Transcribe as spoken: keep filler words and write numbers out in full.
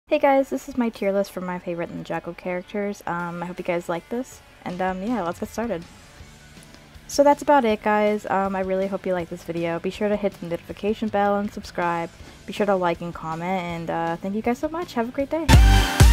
Hey guys, this is my tier list for my favorite Ninjago characters. Um, I hope you guys like this, and um, yeah, let's get started. So that's about it, guys. Um, I really hope you like this video. Be sure to hit the notification bell and subscribe. Be sure to like and comment, and uh, thank you guys so much. Have a great day.